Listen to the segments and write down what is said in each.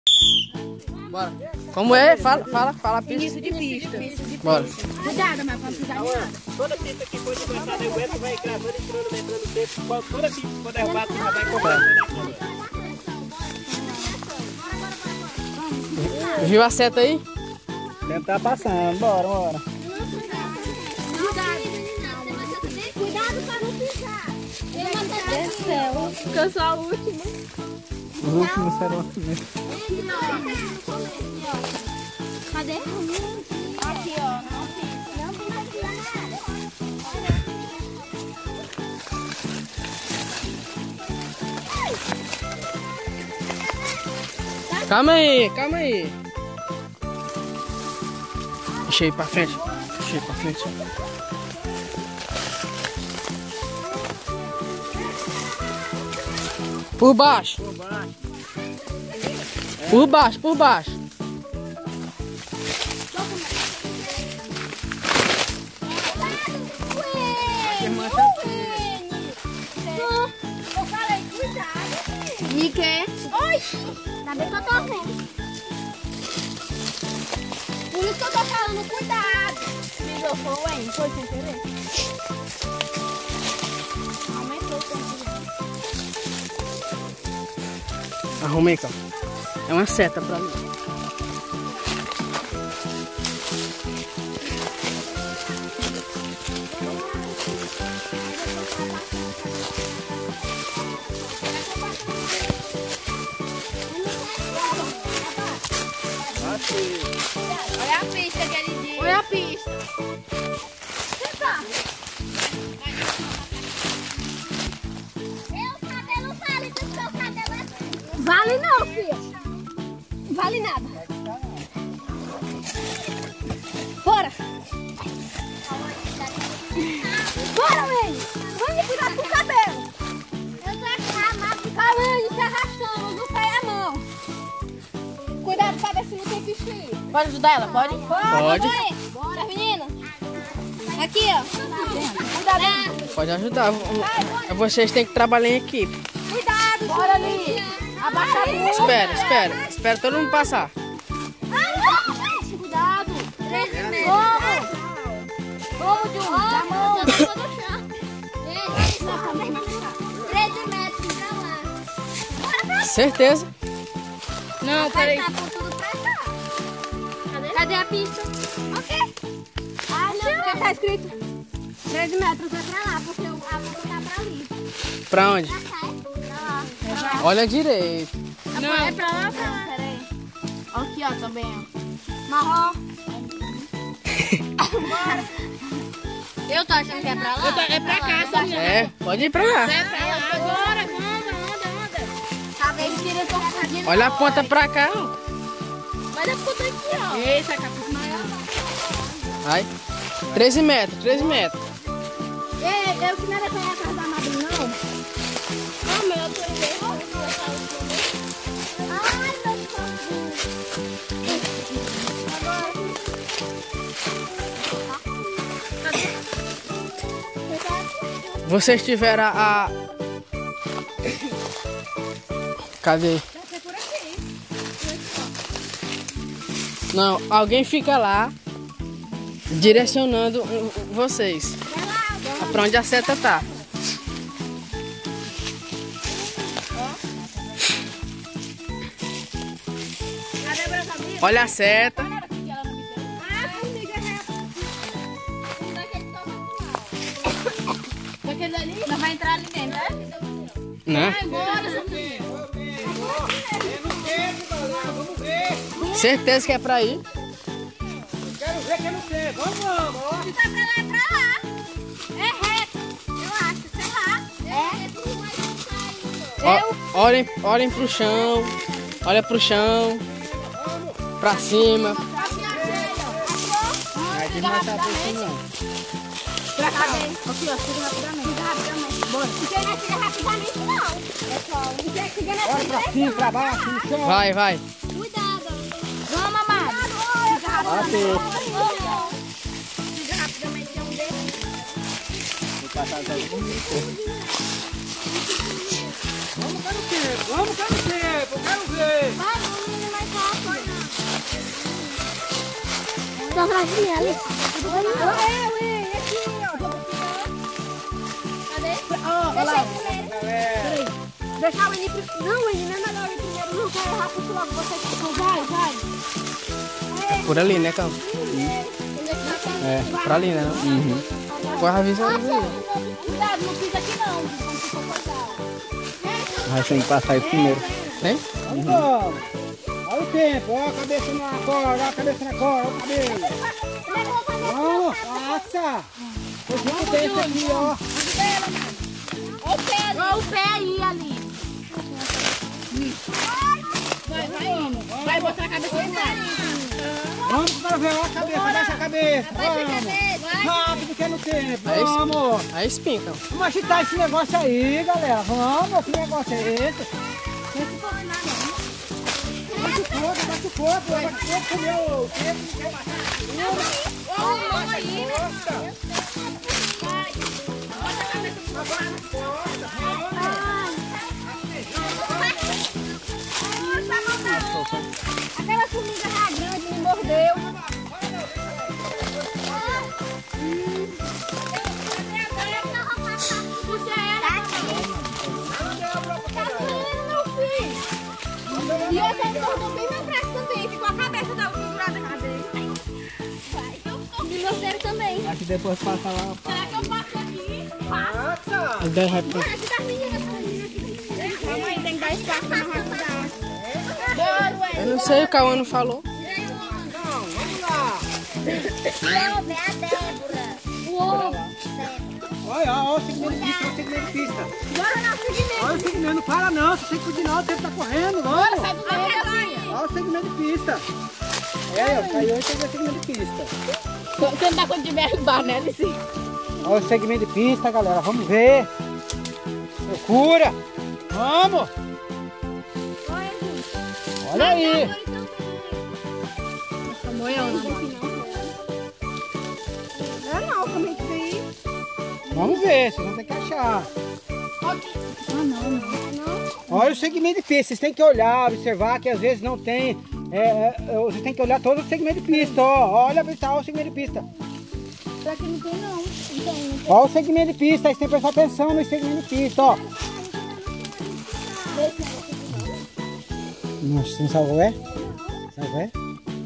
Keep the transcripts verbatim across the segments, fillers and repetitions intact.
Bora. Como é? Fala, fala, fala a pista. Início de pista. Bora. Cuidado, mas pra pisar nada. Toda pista que for desbaixada, o Edson vai gravando, entrando, entrando no tempo. Toda pista que for derrubada, você já vai comprando. Viu a seta aí? Tentar passando, bora, bora. Cuidado pra não pisar. Meu Deus do céu. Porque eu sou a última. Os últimos serão os primeiros. Cadê? Aqui, ó. Não pisa nada. Calma aí, calma aí. Deixa eu ir pra frente. Deixa eu ir pra frente. Por baixo. Por baixo. Por baixo, por baixo. Eu falei, cuidado. E que? Oi! Tá bem que eu tô vendo. Por isso que eu tô falando, cuidado. Pisou, foi, hein? Foi sem querer. Aumentou o tempo. Arrumei, cara. É uma seta pra mim. Olha a pista que ele disse. Olha a pista. Meu cabelo vale do seu cabelo assim. Vale não, filha. Vale nada. Bora. Bora, Wayne. Vamos cuidar com o cabelo. Eu tô aqui, calma aí, se arrastando no pé e a mão. Cuidado pra ver se não tem bichinho. Pode ajudar ela? Pode? Pode. Bora, menina. Aqui, ó. Cuidado aí. Pode ajudar. Vocês têm que trabalhar em equipe. Cuidado. Bora ali. Abaixa a bunda. Espera, espera. Espera todo mundo passar. Cuidado. Vamos. Vamos, Júlio. Da mão. treze metros pra lá. Bora pra Certeza. Não, peraí. cá, por tudo pra cá. Cadê? Cadê a pista? Ok. Ah, não. O que tá escrito? treze metros é pra lá, porque a boca tá pra ali. Pra onde? Pra cá, é? Pra lá. Pra lá. Olha direito. Não. É pra lá, pra lá. Peraí. Aqui, ó, também, ó. Marrom. Bora. Eu tô achando que é pra lá. Eu tô- é pra cá, essa menina. É, pode ir pra lá. É pra lá. Agora, anda, anda, anda. Tá vendo? Tira, eu tô fazendo. Olha a ponta pra cá. Olha a ponta aqui, ó. Esse é capuz maior. Vai. treze metros, treze metros. Ei, eu que não era pra ir atrás da madrinha, não. Ah, meu, eu tô vendo. Ai, meu Deus. Vocês tiveram a... a- Cadê? Não, alguém fica lá direcionando vocês pra onde a seta tá. Olha a seta. Aquele ali não vai entrar ali dentro, né? Né? Vai embora, Vamos ver. Certeza que é pra ir. Quero ver que não tem. Vamos, vamos. Ó. Se tá pra lá, é pra lá. É reto. Eu acho, sei lá. É. Ó, olhem, olhem pro chão. Olha pro chão. Pra cima. Vai desmatar por cima, não. Pra cá dentro. Aqui, ó, tira rapidamente. Tira rapidamente. Bora. Porque não tira rapidamente, não. Pessoal, não quer que ganhe Bora pra cima, pra baixo, no chão. Vai, vai. Cuidado. Vamos, amado. Fica rapidamente. Tira rapidamente, é um deles. Vou passar as aí. Vamos, quero tempo. Vamos, quero tempo. Quero ver. Vai, menina, Tá atrás de mim ali. Ué, aqui, ó. Cadê? Ó, lá. Peraí. Deixa o Eni primeiro. Não, Eni, não é melhor ir primeiro. Não, quero errar porque logo você ficou. Vai, vai. É por ali, né, Cão? É, por ali, né? Não? Uhum. Corre a visão ali. Cuidado, não pisa aqui não. Mas tem que passar isso primeiro. Tem? Uhum. Olha o tempo, olha a cabeça na corda, olha a cabeça na corda, olha o cabelo. Vamos, passa. Eu fico desse aqui, ó. Olha o pé ali. Olha o pé aí, ali. Vai, vai indo. Vai botar a cabeça no ar. Vamos para ver, olha a cabeça, deixa a cabeça. Vamos. Rápido que é no tempo, vamos. Aí espinca. Vamos agitar esse negócio aí, galera. Vamos, que negócio é esse? Bate o corpo, bate o corpo, bate o corpo, meu. Tempo, quer matar. Bota aí, né? Vai. Bota a cabeça no Aquela formiga lá grande me mordeu. Puxa ela. Tá doendo, meu filho. E eu já mordeu bem meu braço também. Ficou a cabeça da pendurada na cabeça. Vai. E meu dedo também. Aqui depois passa lá. Será que eu passo aqui? Passa. As dez vai pra... Aqui tá menina, essa menina aqui. Mamãe tem que dar espaço pra rapidar. Eu não sei, o Cauã não falou. Não, vamos lá. Não, vem a Débora. Uou. Olha, olha o segmento de pista, olha o segmento de pista. Bora no segmento. Olha o segmento, não para não, você tem que continuar, o tempo tá correndo, vamos. Sai do meio. Olha o segmento de pista. É, ó, caiu e pegou o segmento de pista. Você não dá conta de berbar, né, Alice? Olha o segmento de pista, galera, vamos ver. Procura. Vamos. Olha aí. É não, também tem. Vamos ver, vocês vão ter que achar. Ah, não, não. Não? Olha o segmento de pista, vocês têm que olhar, observar que às vezes não tem. É, é, vocês têm que olhar todo o segmento de pista, ó. Olha, olha o segmento de pista. Será que não tem não? Não tem, não tem. Olha o segmento de pista, aí você tem que prestar atenção no segmento de pista, ó. Nossa, você não sabe qual é? Sabe qual é?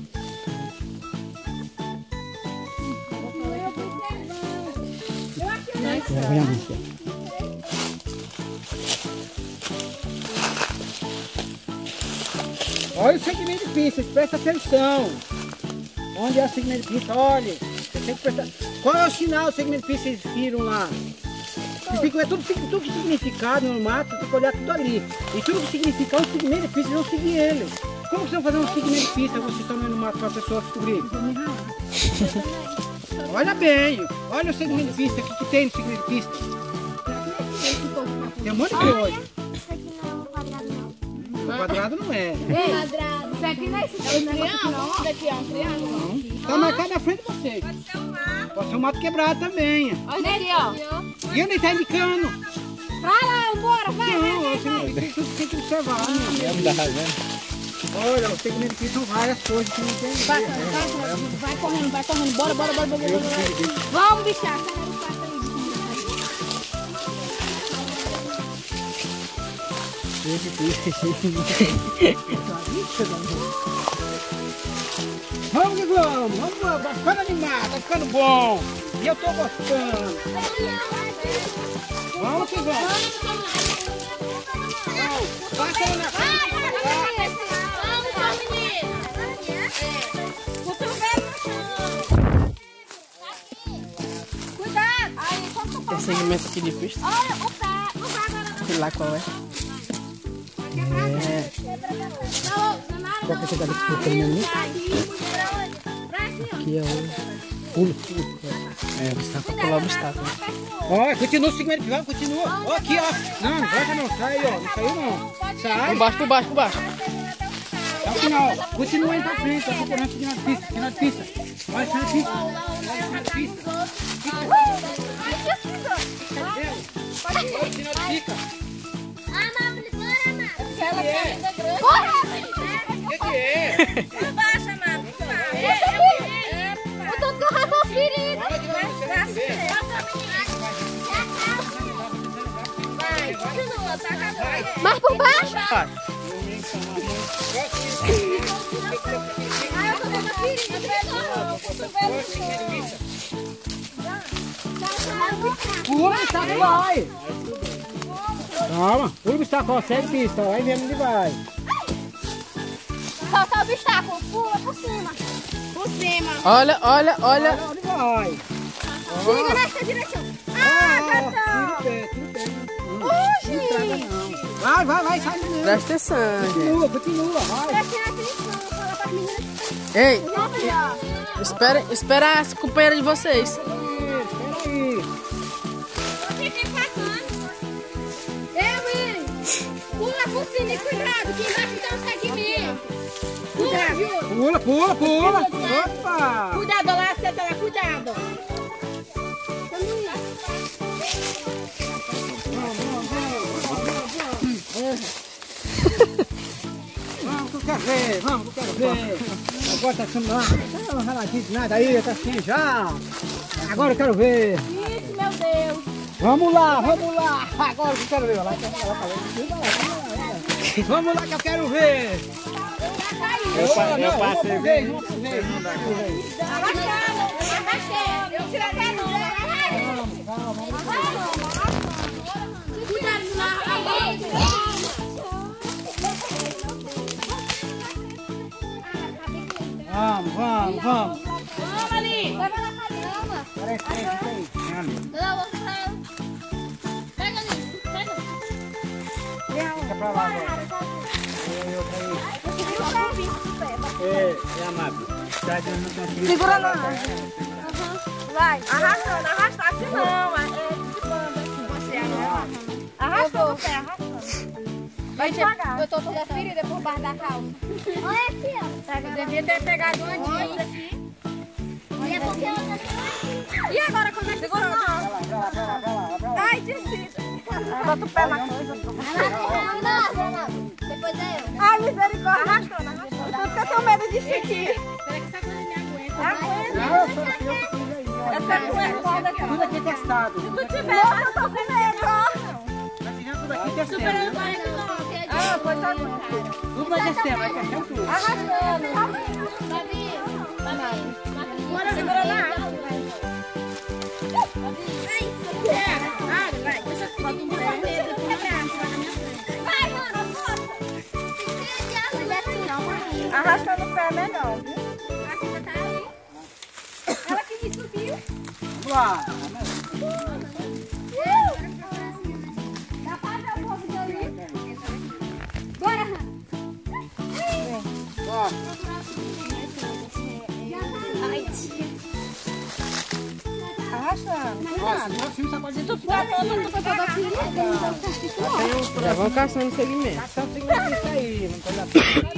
Olha o segmento de pista, presta atenção. Onde é o segmento de pista? Olha, você tem que prestar. Qual é o sinal do segmento de pista que vocês viram lá? Vocês têm que ver tudo, tudo que significado no mato, você tem que olhar tudo ali. E tudo que significar um segmento de pista, vocês vão seguir ele. Como vocês vão fazer um segmento de pista vocês estão no mato para a pessoa descobrir? Olha bem, olha o segmento de pista, o que, que tem no segmento de pista? Tem um monte de coisa. Isso aqui não é um quadrado não. O quadrado não é. Quadrado. Isso aqui não é esse negócio não. Isso daqui é um triângulo. Tá marcado na frente de vocês. Pode ser um mato quebrado também. Olha aqui, ó. E onde está indicando? Vai lá, bora, vai, vai, Não, vai, você vai. tem que, tem que observar, né? Olha, o segmento de pista são várias coisas que não tem. Vai, vai, vai, vai correndo, vai correndo. Bora, bora, bora, bora, bora, bora. Vamos, bichar. Sai do quarto aí. Vamos que vamos, vamos, vamos, tá ficando animado, tá ficando bom. E eu tô gostando. Vamos que vamos. Passa lá na frente. Tem segmento aqui de pista. Olha o pé, o pé agora. Sei lá qual é. É. Qual que é esse cara que ficou ali? Aqui é o pulo, pulo. É, você tá pra pular o obstáculo. Ó, continua o segmento de pista, continua. Ó, aqui, ó. Não, não volta não, sai, ó. Não saiu não. Sai. Por baixo, por baixo, por baixo. É o final. Continua indo pra frente, ó. Continua seguindo a pista, final de pista. Olha, final de pista. Olha, final de pista. Olha, final de pista. Ah, mas bora, mano. Ela tem ainda grande. Bora! O que que é? Abaixa, mano. Esse aqui. Mais por baixo? Vai. Ah, eu tô dando a pirinha. Pula, está que vai. Calma, pula o obstáculo, segue pista, vai vendo onde vai. Solta o obstáculo, pula por cima. Por cima. Olha, olha, olha. Olha onde vai. Siga nessa direção. Ah, Tira o Gatão. pé, tira o pé. Não estraga não. Vai, vai, vai, sai menino. Presta atenção, gente. Continua, continua, vai. Preste atenção, fala para as meninas. Ei, Olha. espera, espera as companheiras de vocês. Espera aí. Você vem passando. Ei, mãe. Pula por cima e cuidado, que embaixo tem um segmento. Pula, viu? Pula, pula, pula. Opa. Cuidado lá, senta lá, cuidado. Vamos que eu quero ver, vamos que eu quero ver. Agora tá sendo lá, tá um raladinho de nada aí, tá assim já. Agora eu quero ver. Isso, meu Deus. Vamos lá, vamos lá. Agora que eu quero ver. Vai lá, vai lá, vai lá, vai lá, vai lá. Vamos lá que eu quero ver. Eu, pa- eu Não, passei uma vez, uma vez, uma vez. Abaixando, abaixando. Eu tirei até não. Cuidado na rede. Vamos, vamos, vamos. Vamos ali. Vai lá, caramba. Parece que é isso aí. Não, vou ficar. Pega ali, pega. Fica pra lá agora. Eu, pra aí. É, é amável. Tá dando no cantinho. Segura lá. Vai. Arrastando, arrastar assim não. É de banda aqui. Você arrasta. Arrastou o pé, arrastando. Vai devagar. Eu tô toda ferida por baixo da calça. Olha aqui, ó. Eu devia ter pegado uma dica. Olha porque eu E agora como é que segura? Vai lá, vai lá, vai lá, vai lá, vai lá. Ai, descida. Bota o pé na coisa. Depois é eu. Ai, misericórdia. Arrastando, arrastando. Tudo que eu tenho medo disso aqui. Será que essa coisa me aguenta? Aguenta. Não, eu sou eu, eu fiz aí, ó. Essa é tua corda aqui. Tudo aqui é testado. Se tu tiver, eu tô com medo, ó. Tá tirando tudo aqui testando. Superando quarenta e nove. Ah, pois tá bom. Tudo vai testando, vai testando tudo. Arrastando. Babi, Babi. Bora segura na água. Vai, deixa eu ficar com medo, depois vai na minha frente. Vai, mano, força. Arrastando o pé é melhor, viu? Ela que me subiu. Vamos lá. Dá pra ver o povo de ali? Bora, Hannah. Ó, Arrastando. ó, meu filho só pode Tu ficar todo, tu foi toda ferida. Já vão caçando segmento. Ação segundo isso aí, não pode dar.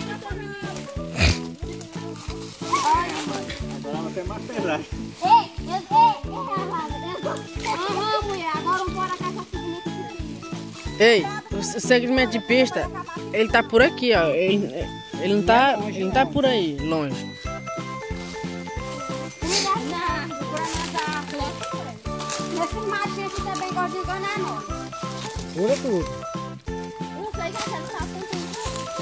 Agora não tem mais pedaço. Ei, eu, ei, ei, aham, mulher, agora bora caçar segmento. Ei, o o segmento de pista, ele tá por aqui, ó. Ele, ele não tá, ele não tá por aí, longe. Esse matinho aqui também gosta de enganar nós. Pula tudo. Eu não sei que você não tá sentindo. É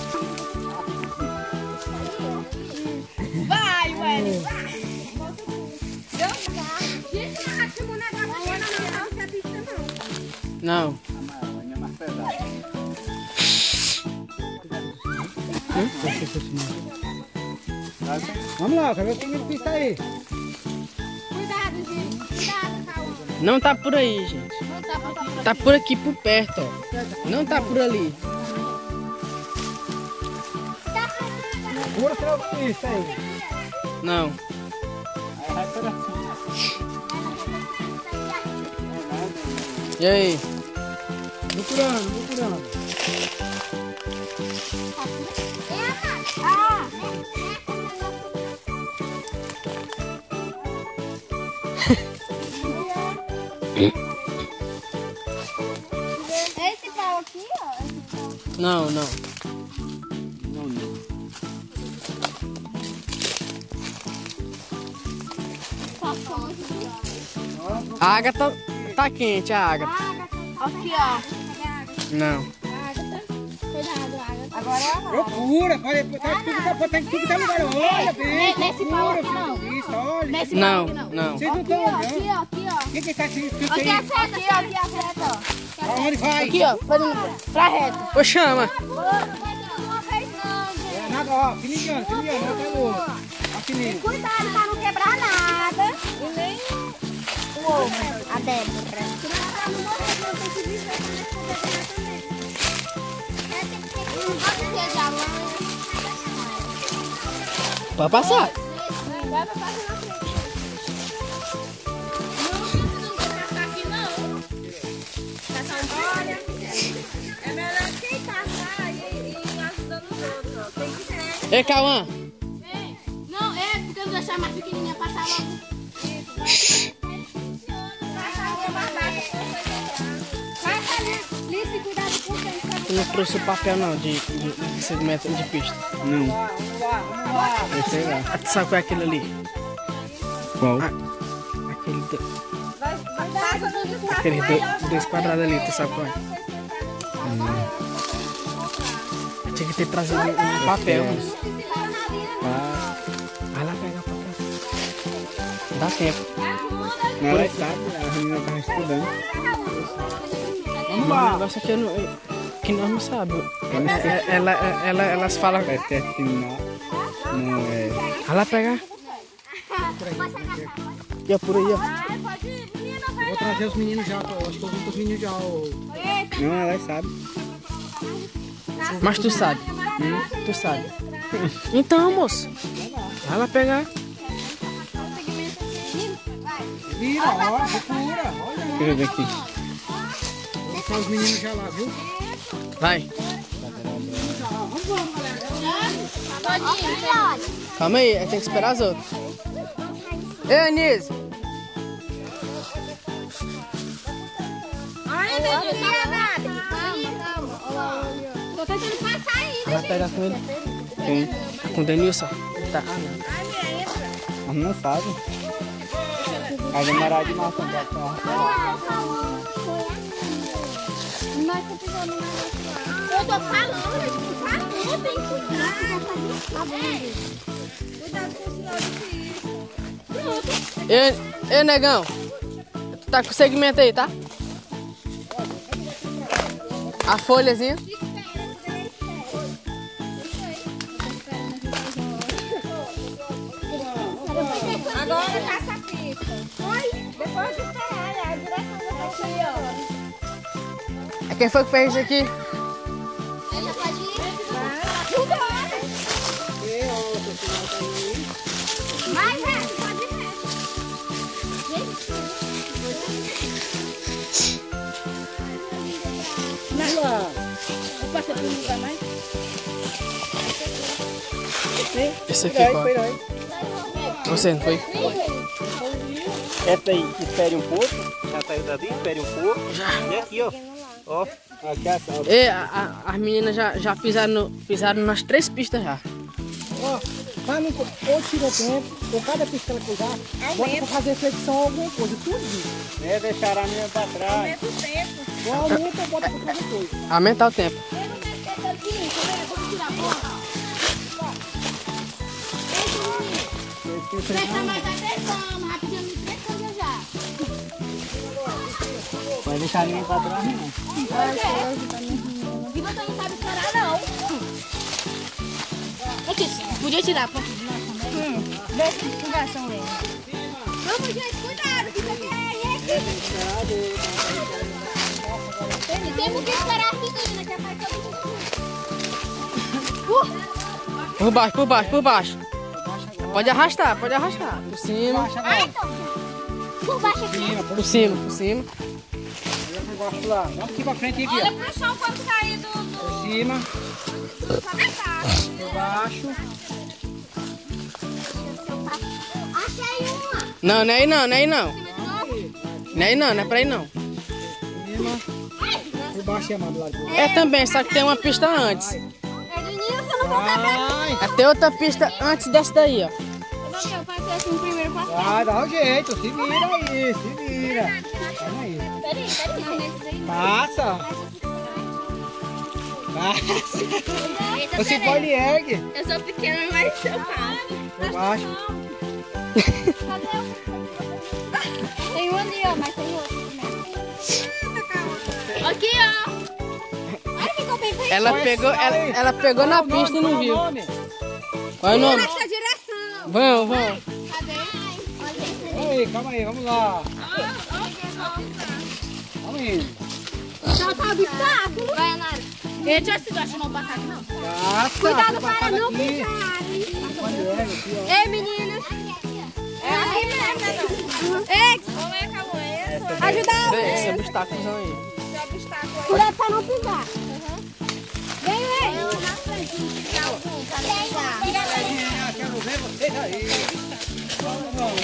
ali. Vai, Welly. Gente, não acha um negócio aqui na minha não se pista, não. Não. Ainda mais pedaço. Vamos lá, quero ver o segmento de pista aí. Cuidado, gente. Cuidado, calma. Não tá por aí, gente. Não tá pra tá Tá por aqui, por perto, ó. Não tá por ali. Pula seu pista aí. Não. Aí vai pedacinho. E aí? Procurando, procurando. Ah! Esse pau aqui, ó. Não, não. Não, não. A água tá, tá quente, a água. Aqui, ó. Não. Procura, pode botar tudo, botar em tudo que tá lugar. Olha, bem, Nesse pau aqui não. isso, olha. Nesse Não, pau aqui não. não. Vocês não Aqui, estão ó, olhando. aqui, ó, aqui, ó. O que que tá aqui? Aqui a seta, aqui, ó, aqui a seta, ó. Aonde vai? Aqui, ó, fazendo pra reto. Ô, chama. Não vai dar uma vez não, gente. É, nada, ó, fininho, fininho, não tá louco. Ó, fininho. Cuidado pra não quebrar nada. E nem o ovo. A Débora. Pode passar. Vai pra passar na frente. Não precisa passar aqui não. Olha, é melhor quem passar e, e ajudando os outros, ó. Tem que ser. Ei, Cauã. Não, é porque eu vou deixar mais pequenininha passar logo. Tu não trouxe o papel não de, de, de segmento de pista. Não. Eu sei lá. Tu sabe qual é aquele ali? Qual? Ah, aquele do, aquele do, dois quadrados ali, tu sabe qual é? Eu tinha que ter trazido um, um papel. Mas... Ah, Vai lá pegar o papel. Dá tempo. não, ela sabe, a menina tava estudando. Mas o negócio aqui eu não, eu- que nós não sabemos. É- Ela, ela, elas falam. Parece que é assim, não. Não é. Vai lá pegar. E ó, por aí, ó. Vou trazer os meninos já, tô, acho que eu vou com os meninos já. Ó. Não, ela sabe. Mas tu sabe. Hum, tu sabe. Então, moço. Vai lá pegar. Vira, ó, procura, olha. Deixa eu ver aqui. Vou botar os meninos já lá, viu? Vai. Calma aí, tem que esperar as outras. Ei, Anísio. Olha, meu Deus, nada. Tô tentando passar ainda. Vai pegar com ele. Quem? Com o Denilson. Tá. Ah, não. A menina sabe. Vai demorar demais pra cá. Eu tô falando, eu tô falando, tem que cuidar. Cuidado com o sinal de Ei, ei, negão. Tu tá com o segmento aí, tá? A folhazinha. Agora passa a pista. Oi, depois de esperar, a direção da aqui, ó. É quem foi que fez isso aqui? Ela pode ir? Vai, reto, pode ir reto. Passa por um lugar mais. Esse aqui, qual? Você não foi? Essa aí, espere um pouco. Já saiu dali, espere um pouco. E aqui, ó. Ó, aqui a sala. Ei, a, a, as meninas já, já pisaram, no, pisaram nas três pistas já. Ó, pra não, ou tira tempo, ou cada pista que ela cuidar, bota pra fazer flexão ou alguma coisa, tudo isso. É deixar a minha pra trás. Aumenta o tempo. Ou aumenta ou bota pra fazer coisa. Aumentar o tempo. Eu não meto tempo aqui, tá vendo? Vamos tirar a porta. Presta mais atenção, rapidinho, me presta já. Vai deixar a minha pra trás, não. E você não sabe parar, não. Aqui, podia tirar a porta de nós também? Vê se conversam dele. Vamos, gente, cuidado, que isso aqui é aqui. Temos que esperar aqui, menina, que é mais todo mundo. Por baixo, por baixo, por baixo. Pode arrastar, pode arrastar. Por cima, Ah, então. Por baixo aqui. por cima, por cima. Eu gosto lá. Vamos aqui pra frente aqui, Olha ó. pro chão quando sair do... do... Por cima, sabotage. por baixo. Achei uma. Não, não é aí não, não é aí não. Não é aí não, não é pra aí não. Por cima, por baixo e amado lá de É também, só que tem uma pista antes. Ednilson, eu não vou dar pra... Vai, Tem outra pista antes dessa daí, ó. Eu vou fazer assim primeiro pra vai, dá o jeito, se vira aí, se vira. Calma aí. Peraí, peraí. Passa. Eita, Você peraí. pode ergue. Eu sou pequena, mas eu faço. Eu acho. Tem um ali, ó, mas tem outro também. Aqui, ó. Ai, ficou bem feio. Ela pegou, ela, ela pegou na pista e não viu. Qual é o nome? Nessa direção. Vamos, vamos. Cadê? Aí, calma aí, vamos lá. Vamos indo. Só tá obstáculo. Vai, Anara. Ele já se gosta de não passar aqui, não. Passa, Cuidado passa para não aqui. pisarem. Pode ergue aqui, ó. Ei, meninos. É aqui mesmo. Ei, como é que ajuda Vem, alguém. esse obstáculo aí. Cuidado pra não pisar. Vem, vem. Quero ver vocês aí. Vamos, vamos.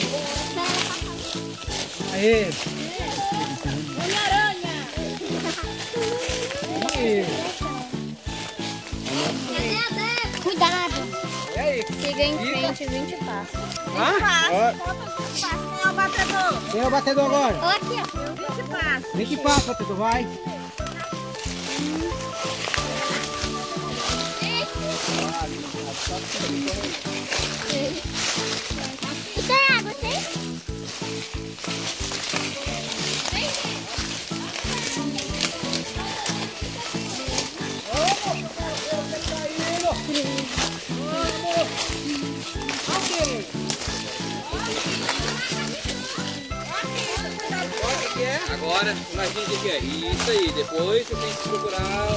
Aí. Homem-Aranha. Aí. Cuidado. E aí? Siga em frente vinte passos. Ah? Ó, Quem é o batedor? quem é o batedor agora? Aqui, ó. vinte passos. Vem que passa, batedor, vai. E tem água, tem? Agora, imagina o que é. Isso aí, depois você tem que procurar o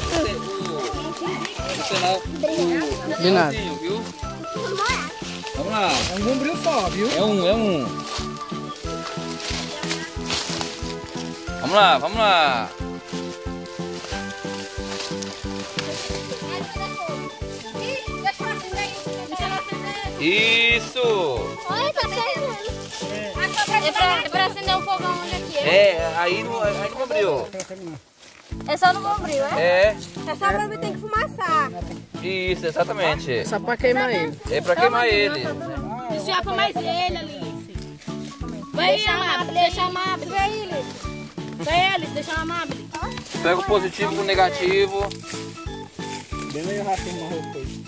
sinal do De nada. finalzinho, viu? Vamos lá. É um bombril só, viu? É um, é um. Vamos lá, vamos lá. Isso! Olha, tá acendendo. É pra, é pra acender um fogão onde aqui, é? É, aí não, aí não abriu. É só no bombril, é? É, É só pra mim tem que fumaçar. isso, exatamente. Só pra queimar ele. É pra queimar ele. Deixa pra mais ele, Alice. Vai, Amable, deixa a Amable. Vem, Liz. Vai, Alice, deixa a Amable. Pega o positivo com o negativo. Bem meio rápido uma roupa aí.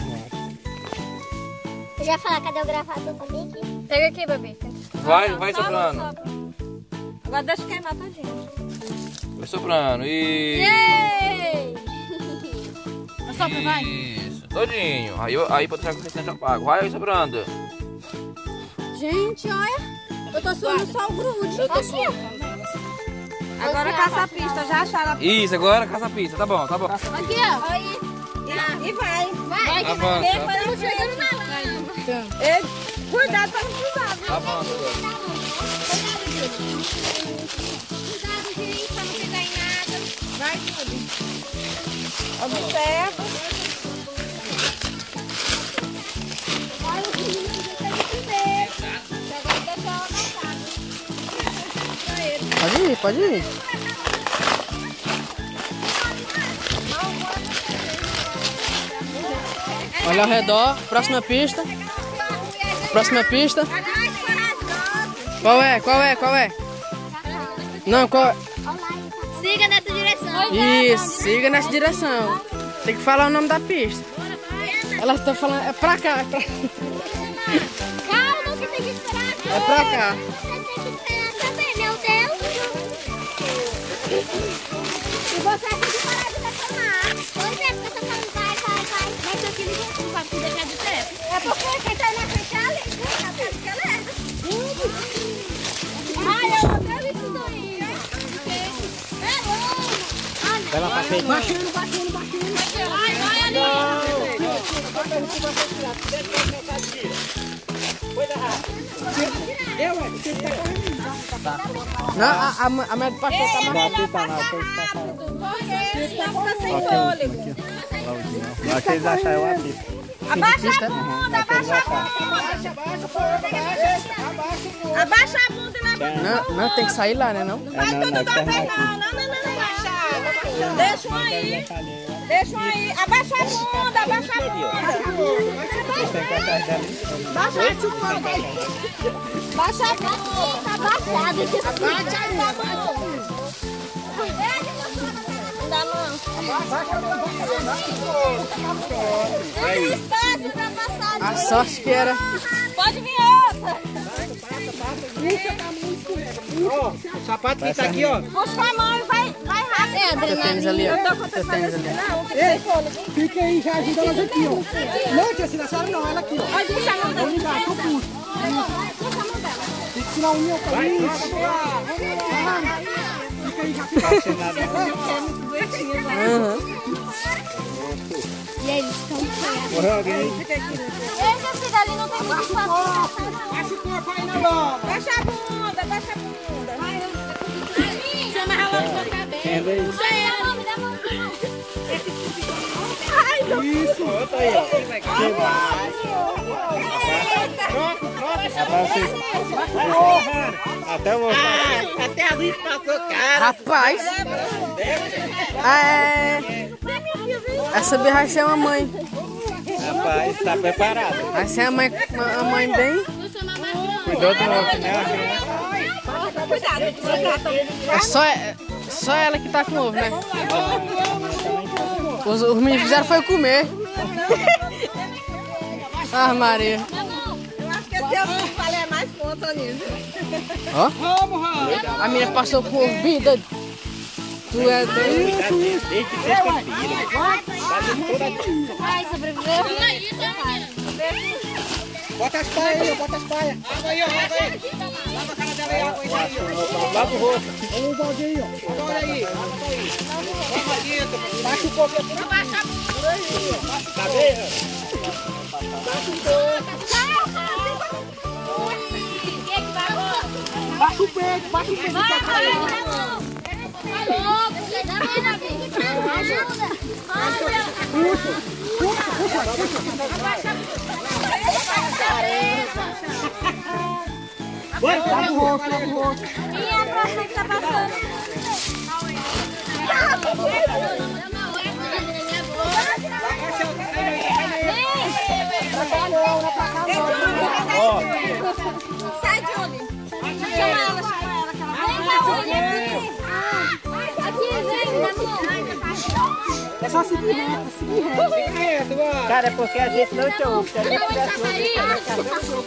Eu já falar, cadê o gravador também aqui? Pega aqui, bebê. Vai, vai soprando. Agora deixa queimar todinho. Vai soprando. E... Yay! Sopra, vai. Isso, todinho. Aí, eu- aí pode deixar com o restante apago. Vai soprando. Gente, olha. Eu tô suando só o grude. Eu tô suando. Agora caça a pista, já acharam a Isso, agora caça a pista. Tá bom, tá bom. Aqui, ó. Aí. E vai. Vai. Avança. Estamos chegando na lama. Ei, cuidado pra não pisar, viu? Avança agora. Cuidado, gente. Cuidado, gente, pra não pisar em nada. Vai, tudo. Observa. Olha o que não deixa de comer. Agora deixa ela amassada. Pra ele. Pode ir, pode ir. Olha ao redor, próxima pista. Próxima pista. Qual é? Qual é? Qual é? Não, qual é? Siga nessa direção. Isso, siga nessa direção. Tem que falar o nome da pista. Ela tá falando, é pra cá, é pra, Calma, que tem que esperar. é pra cá. Você tem que esperar também, meu Deus. E você tem que parar de reclamar. Pois é, porque eu tô falando, vai, vai, vai. Mas aqui ele não vai poder deixar de pé. É porque quem tá na frente é a Alice, né? A frente que ela é. Ai, eu odeio isso daí. É bom. Ela tá feita. Baixando, baixando, baixando. Vai, vai, ali. Eu, ué, você tá correndo. Não, a, a, a minha de pastor tá mais. Aqui tá lá, foi passar. Porque senão fica sem fôlego. Lá que eles acharam eu aqui. Abaixa a bunda, abaixa a bunda. Abaixa a bunda e leva. Não, não, tem que sair lá, né? Não? Vai tudo de uma vez, não. Não, não, não, não. Deixa um aí. Deixa um aí. Abaixa a bunda, abaixa a bunda. Baixa a bunda. Baixa a bunda. Tá baixado. Abaixa a bunda. Não dá não. Tem espaço pra passar. A sorte que era. Pode vir outra. Ó, o sapato que tá aqui, ó. Puxa com a mão e vai, vai rápido. Teu tênis ali, ó. Teu tênis ali. Ei, fica aí já ajuda elas aqui, ó. Não, tia Cida, a senhora não, ela aqui, ó. Pode puxar a mão dela. Vou ligar, eu puxo. Puxa a mão dela. Tem que tirar o meu pra isso. Fica aí, já fica. Uhum. E aí, eles estão feia. Morreu alguém? Esse Cida ali não tem muito espaço. Baixa o corpo aí na lama. Baixa a bunda, baixa a bunda. Chama ela logo na cabeça. Renda aí. Puxa ela, me dá a mão. Isso. Volta aí, ó. Rapaz, vocês... Até o Até a luz passou, cara. Rapaz. É. Essa birra vai ser uma mãe. Rapaz, tá preparado. Vai ser a mãe, a mãe bem. Cuidou do outro, né? É só, é só ela que tá com ovo, né? Os, os meninos fizeram foi comer. Ah, Maria. Eu acho que esse é o que vale mais ponto nisso. Ó. Vamos, Raul. A menina passou com ovo bem doido. Tu é doido. Desde sexta-feira. Fazendo toda a... Ai, sobreviveu. Bota as paias aí, ó, bota as paias. Água aí, ó, água aí. Lava a cara dela aí, água aí, ó. Lava o rosto. Olha o balde aí, ó. Olha aí. Vamos aqui, baixa o corpo aqui. Abaixa a bunda. Tá bem? Baixa o peito, baixa o peito. Vai, vai, vai. Ajuda. Puxa, puxa, puxa, puxa. Bora, lava o rosto, lava o rosto. E a próxima que tá passando? Ó. Sai de onde? Chama ela, chama ela. Vem cá, olha aqui. Aqui, vem, na mão. É só seguir reto, seguir reto. Cara, é porque a gente não te ouve. Se a gente tivesse ouvido,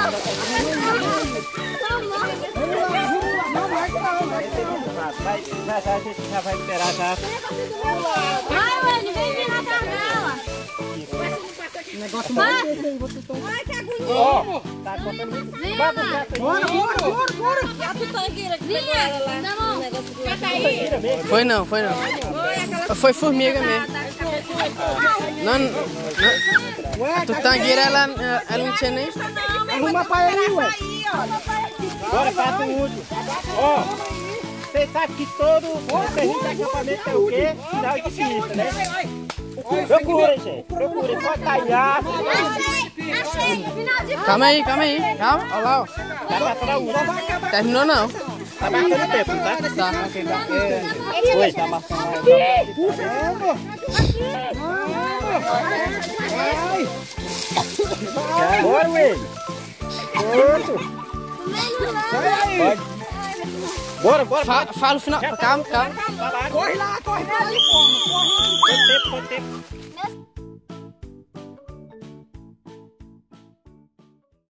vai, vai, a gente já vai liberar já. Vai, Wayne, vem vir na janela. O negócio mais desse aí, vocês estão... Ai, que agonia. Ó, tá contando muito. Vem, Vai, mamãe. Bora, bora, bora, bora. E a pitangueira que pegou ela lá. Na mão. Foi não, foi não. Foi formiga mesmo. Não, não. A tutangueira, ela, ela não tinha nem... Arruma a paia aí, ué. Bora, passa o último. Ó, você sabe que todo serviço de acampamento é o quê? Final de pista, né? Procura, gente. Procura. Pode talhar. Achei, achei. Final de Calma aí, calma aí. Calma, olha lá, ó. Tá passando a última. Terminou não. Tá marcando tempo, tá? Tá. Oi, tá marcando. Bora, Will. Outro. Pode. Bora, bora. Fala, fala o final. Calma, calma. Corre lá, corre lá. Quanto tempo, quanto tempo?